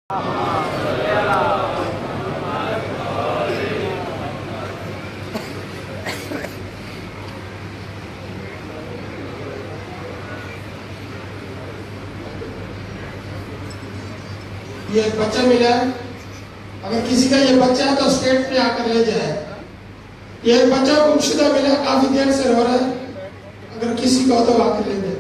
یہ ایک بچہ ملا ہے، اگر کسی کا یہ بچہ ہے تو اسٹیٹ میں آ کر لے جائے۔ یہ ایک بچہ گمشدہ ملا، کافی دیر سے رو رہا ہے، اگر کسی کو تو آ کر لے جائے۔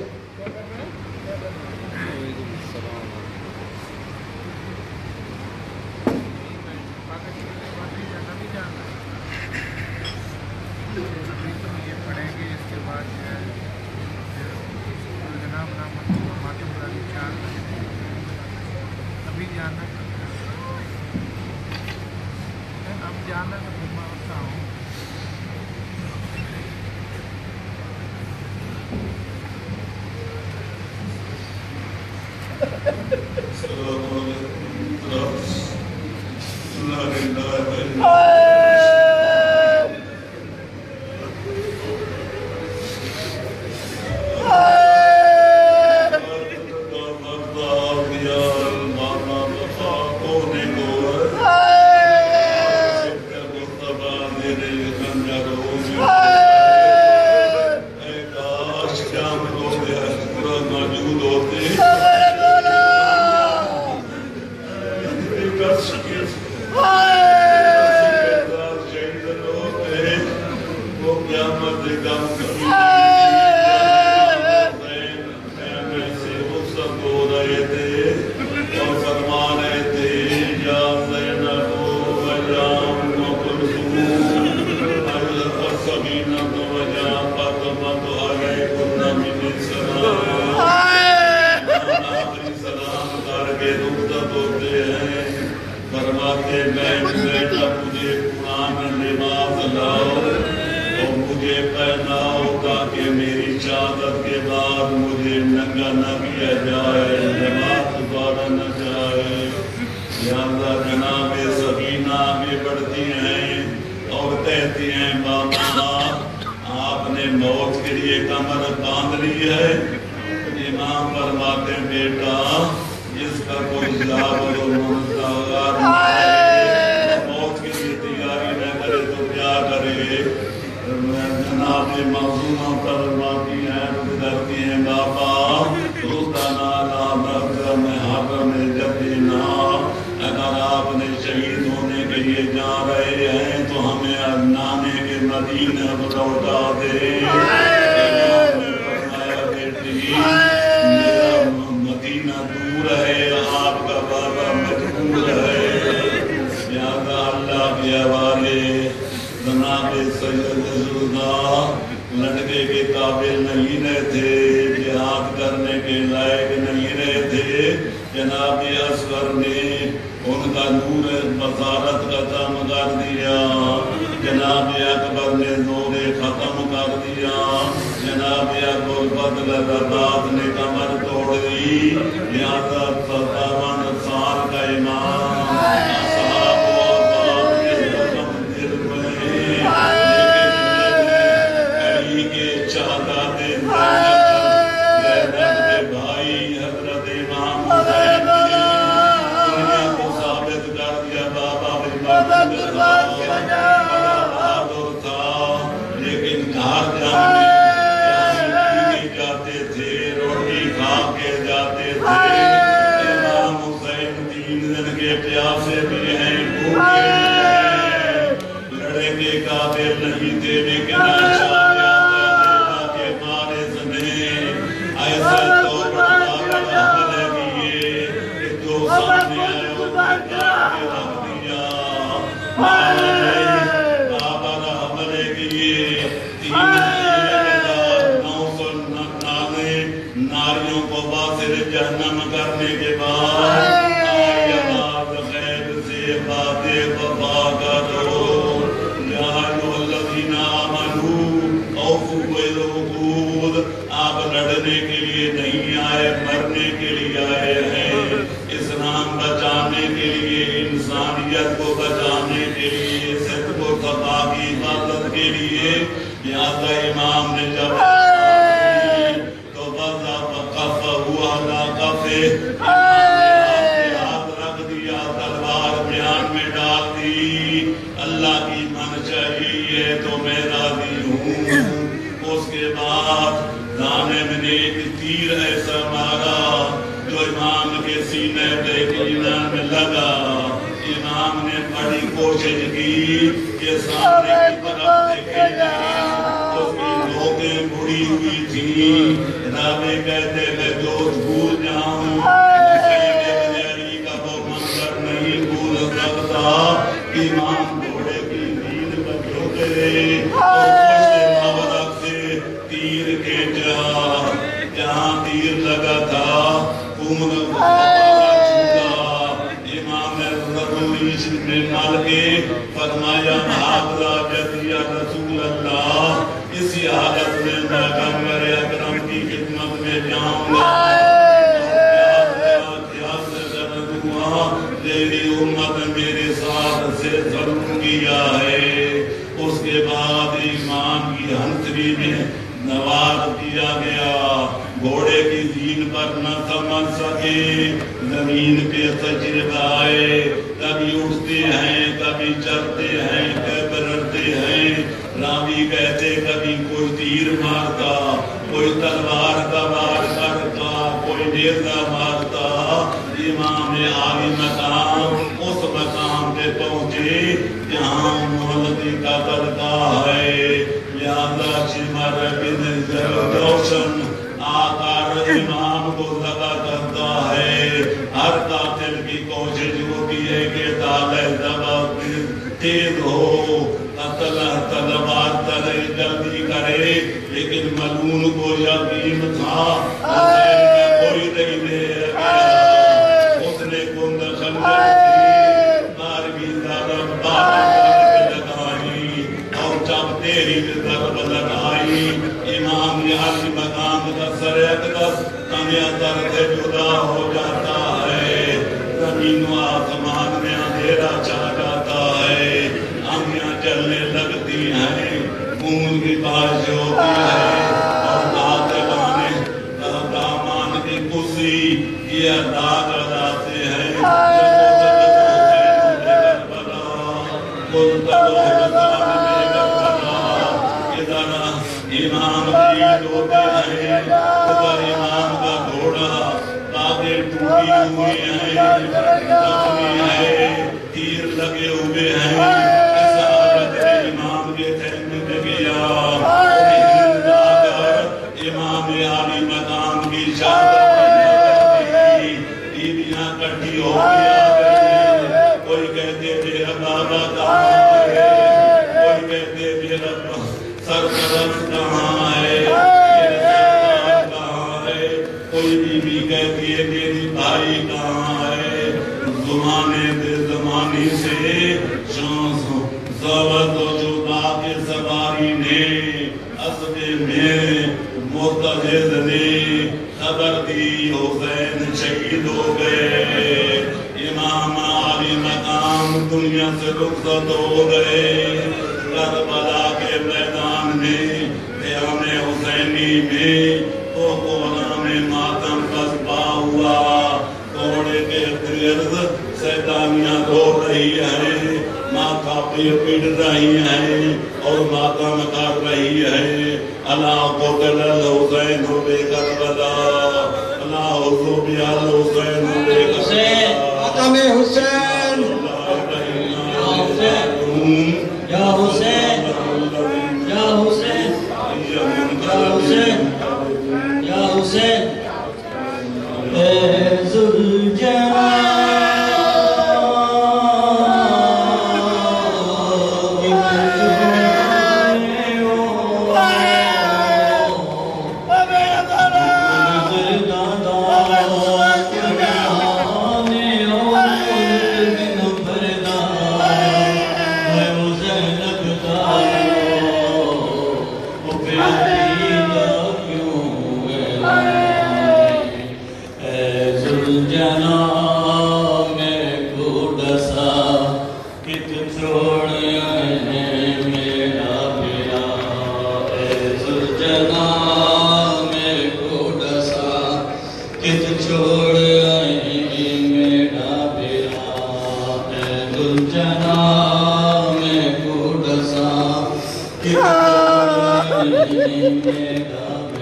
لڑکے کے قابل نہیں رہے تھے، جہاد کرنے کے لائق نہیں رہے تھے، جناب اصغر نے ان کا نور بصارت ختم کر دیا، جناب اکبر نے نور ختم کر دیا، جناب ابوالفضل رباط نے کمر توڑ دی، لہذا 57 سال کا امام لیکن گھر جانے جاتے تھے، روٹی کھا کے جاتے تھے۔ امام حسین 3 دن کے پیاسے بھی ہیں، بھوکے بھی ہیں، لڑے کے قابل نہیں تھے، لیکن اچھا جاتا کے مارے سنے ایسا تو بڑا حملے کیے کہ جو سامنے آئے وہ رکھ دیا۔ ناریوں کو باطل جہنم کرنے کے بعد آیات غیب سے باتیں وفا کرو، یا ایھا الذین آمنوا اوفوا بالعقود۔ آپ لڑنے کے لیے نہیں آئے، مرنے کے لیے آئے ہیں، اسلام بچانے کے لیے، انسانیت کو بچانے کے لیے، صدق و صفا کی حفاظت کے لیے۔ لہذا امام نے جب ہاتھ رکھ دیا مدینہ میں لگا. امام نے بڑی کوشش کی کہ سامنے کی طرف دیکھے جائے. اس کی لوگیں بڑی ہوئی تھیں. راوی کہتے میں جو بھول جاؤں حسین کا وہ منظر نہیں بھول سکتا. امام گھوڑے کی نیند پر جھکے اور پشت مورک سے تیر کھینچا. جہاں تیر لگا تھا عمر نے مال کے فرمایا حاضرہ جدیہ رسول اللہ. اسی حالت میں پیغمبر اکرم کی خدمت میں جاؤں گا. تیری امت میرے ساتھ سے ظلم کیا ہے. اس کے بعد ایمان کی ہنسری میں نوار دیا گیا. گھوڑے کی زین پر نہ سمجھ سکے. زمین پہ سجدے آئے. کبھی اٹھتے ہیں کبھی چلتے ہیں کبھی رڑتے ہیں. راوی کہتے کبھی کوئی تیر مارتا کوئی تلوار کا وار کرتا کوئی نیزہ مارتا. امام عالی مقام اس مقام پہ پہنچے جہاں محمدی کا ترکا ہے. لہذا شمر بن جوشن آکار امام کو ذبح کرتا ہے. ہر قاتل کی کوشش ہوتی ہے کہ تالے ذبح تیز ہو, تلوار تلے جلدی کرے. لیکن ملعون کو یقین تھا حسین میں کوئی نہیں دے گیا. اس نے کند خنجر کی بارہویں ضرب 12 لگائی اور جب 13ویں ضرب لگائی امام عالی مقام کا سر اقدس اندر سے جدا ہو جاتا ہے. زمین و آسمان میں اندھیرا چھا جاتا ہے. آنکھیں چلنے لگتی ہیں. خون کی بارش ہوتی ہے اور دامان کی خوشی یہ ادا کراتے ہیں. امام شہید ہوتے ہیں. ادھر امام کا گھوڑا تاغے ٹوٹی ہوئی ہیں زخمی ہے تیر لگے ہوئے ہیں. اس حالت میں امام کے خیمے میں گیا. امام عالی مقام کی شہادت بیویاں کٹھی ہو گیا. کوئی کہتے میرا بابا کہاں ہے, کوئی کہتے میرا سرپرست کہاں ہے, میرا سردار کہاں ہے. کوئی بیوی کہتی ہے میری بھائی کہاں ہے. زمانے بے زمانی سے زبط و جدا کے سواری نے عصبے میں مرتضد نے خبر دی حسین شہید ہو گئے. امام عالی مقام دنیا سے رخصت ہو گئے. کربلا کے میدان میں قیام حسینی میں تو کونا میں ماتم پسپا ہوا. گھوڑے کے گرد سیدانیاں رو رہی ہیں, ماتھا پہ پڑ رہی ہیں اور ماتم کر رہی ہیں. اللہ قتل الحسین بے کربلا, اللہ حضور الحسین بے کربلا. ماتم حسین یا حسین یا حسین یا حسین یا حسین اے ذوالجلال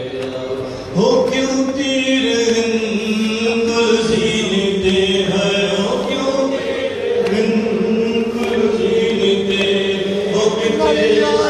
ہو کیوں تیر ہند سینے ہر या